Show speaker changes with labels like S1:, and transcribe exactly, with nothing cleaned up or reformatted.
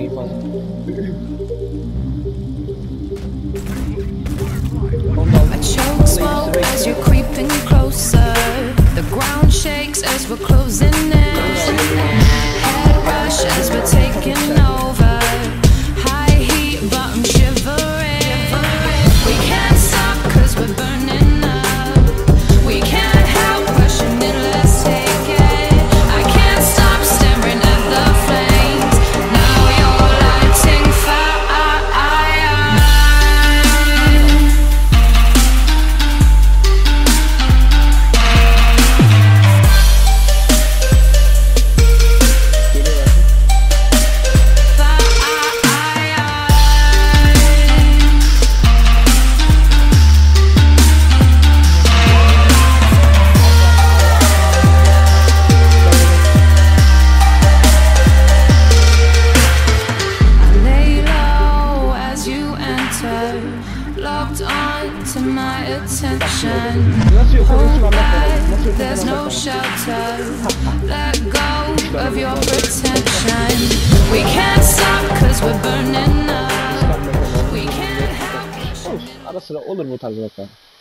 S1: iyi fazla.
S2: I choke smoke as you're creeping closer. The ground shakes as we're closing in. Head rush as we're taking over. High heat but I'm shivering. We can't stop cause we're burning up. We can't help rushing in, let's take it. I can't stop staring at the flames. Now you're lighting fire. Locked on to my attention. Hold back, there's no shelter. Let go of your pretension. We can't stop cause we're burning up. We can't help.
S1: Ara sıra olur bu tarz vakalar.